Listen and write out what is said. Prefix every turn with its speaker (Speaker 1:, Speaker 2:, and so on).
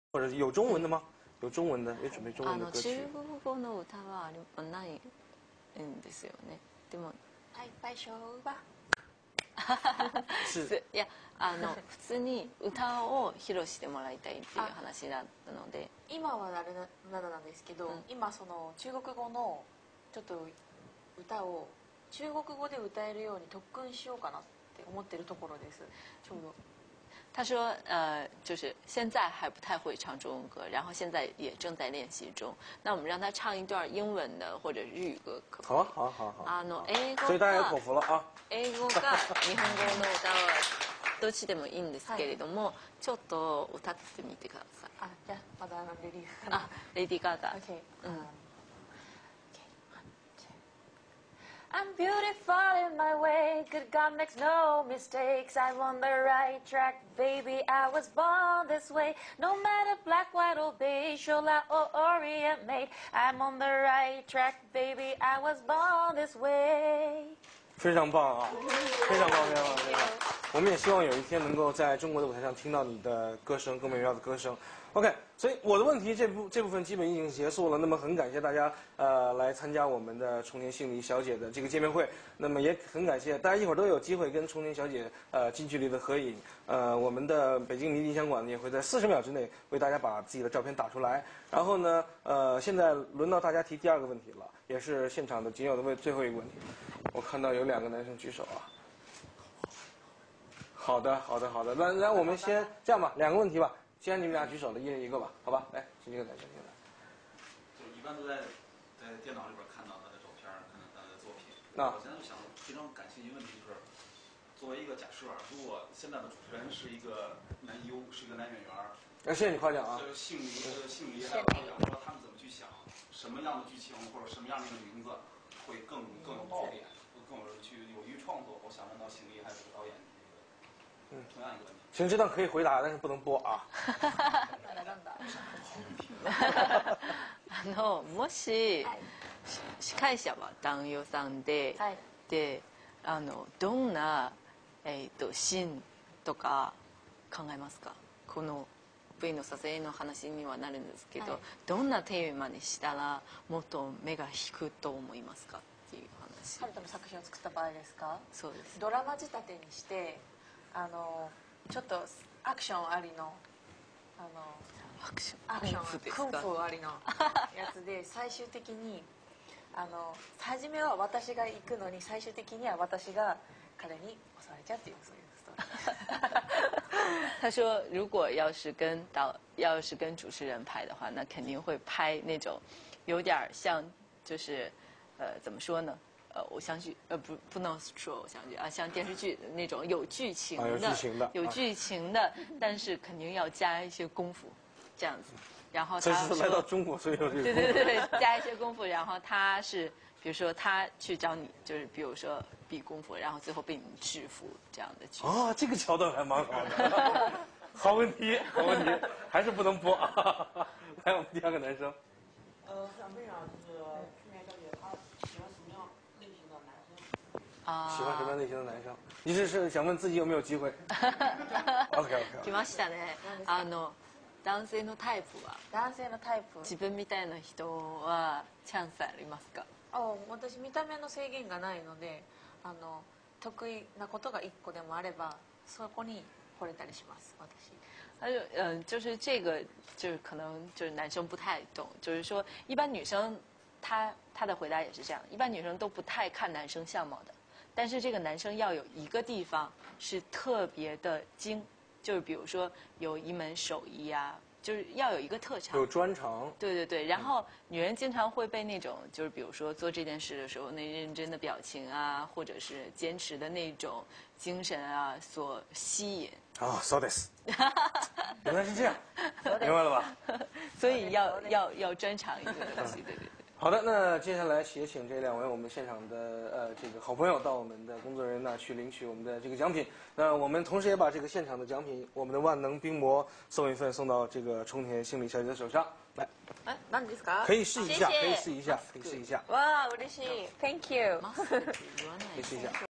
Speaker 1: 或者有中文的吗？有中文的，也准备中文的歌曲。
Speaker 2: 中国語の歌はないんですよね。でもはい最初は
Speaker 1: 是
Speaker 2: いや普通に歌を披露してもらいたいっていう話だったので。
Speaker 3: 今はあれなんですけど、今その中国語のちょっと歌を中国語で歌えるように特訓しようかなって思ってるところです。ちょうど。
Speaker 2: 他说，就是现在还不太会唱中文歌，然后现在也正在练习中。那我们让他唱一段英文的或者日语歌，可不可以？
Speaker 1: 好啊，好。
Speaker 2: 英語
Speaker 1: 所以大家有口福了啊。
Speaker 2: 英語か日本語の歌はどっちでもいいんですけれども、ちょっと歌ってみてください。
Speaker 3: じゃあまだレディーガガ。
Speaker 2: レディーガガ。
Speaker 3: I'm beautiful in my way, good God makes no mistakes. I'm on the right track, baby, I was born this way. No matter black, white or beige, Shola or Orient made. I'm on the right track, baby, I was born this way.
Speaker 1: 非常棒啊，非常棒。我们也希望有一天能够在中国的舞台上听到你的歌声，更美妙的歌声。OK， 所以我的问题这部分基本已经结束了。那么很感谢大家来参加我们的重田杏梨小姐的这个见面会。那么也很感谢大家一会儿都有机会跟重田小姐近距离的合影。我们的北京迷笛香馆也会在40秒之内为大家把自己的照片打出来。然后呢，现在轮到大家提第二个问题了，也是现场的仅有的最后一个问题。我看到有2个男生举手啊。好的。那我们先这样吧，2个问题吧。既然你们俩举手了，一人一个吧，好吧？来，请这个男生先来。
Speaker 4: 就一般都在电脑里边看到他的照片，看到他的作品。我现在就想非常感兴趣一个问题，就是作为一个假设，如果现在的主持人是一个男优，是一个男演员，
Speaker 1: 谢谢你夸奖啊。
Speaker 4: 杏梨还有导演，说他们怎么去想，什么样的剧情或者什么样的一个名字会更有爆点，会更有于创作。我想问到杏梨还有这个导演。同样一个问题。
Speaker 1: 行，这段可以回答，但是不能播啊。
Speaker 2: もし司会者は男優さんで、でどんなシーンとか考えますか？この V の撮影の話にはなるんですけど、どんなテーマにしたらもっと目が引くと思いますかっていう話。
Speaker 3: ハルトの作品を作った場合ですか？
Speaker 2: そうです。
Speaker 3: ドラマ仕立てにして。ちょっとアクションありの
Speaker 2: アクシ
Speaker 3: ョンクンフーありのやつで最終的に初めは私が行くのに最終的には私が彼に襲われちゃうっていうそういうストーリー。
Speaker 2: 他说，如果要是跟主持人拍的话，那肯定会拍那种有点像就是怎么说呢？偶像剧不能说偶像剧啊，像电视剧那种有剧情的，但是肯定要加一些功夫，这样子。然后他
Speaker 1: 这是来到中国，所以有这个
Speaker 2: 对，加一些功夫。然后他是比如说他去找你，就是比如说比功夫，然后最后被你制服这样的剧情。
Speaker 1: 这个桥段还蛮好的。好问题，还是不能播啊。来，我们第2个男生。
Speaker 5: 想问一下，就是去年小姐她喜欢什么样类型的男生？
Speaker 1: 喜欢什么样类型的男生？你是想问自己有没有机会？OK。
Speaker 2: 来ましたね。男性のタイプは？
Speaker 3: 男性のタイプ。
Speaker 2: 自分みたいな人はチャンスありますか？
Speaker 3: 私見た目の制限がないので、得意なことが1個でもあれば、そこに惚れたりします私。
Speaker 2: 就是这个，就是可能就是男生不太懂，就是说一般女生，她的回答也是这样，一般女生都不太看男生相貌的，但是这个男生要有一个地方是特别的精，就是比如说有一门手艺啊，就是要有一个特长，
Speaker 1: 有专长。
Speaker 2: 对，然后女人经常会被那种，就是比如说做这件事的时候那认真的表情啊，或者是坚持的那种精神啊所吸引。
Speaker 1: そうです。原来是这样，明白了吧？
Speaker 2: 所以要专长一个东西，对。
Speaker 1: 好的，那接下来也请这2位我们现场的这个好朋友到我们的工作人员那去领取我们的这个奖品。那我们同时也把这个现场的奖品，我们的万能冰膜送一份送到这个重田杏梨小姐的手上。来，
Speaker 3: 何ですか？
Speaker 1: 可以试一下。哇，
Speaker 3: 嬉しい。Thank you。
Speaker 1: 可以试一下。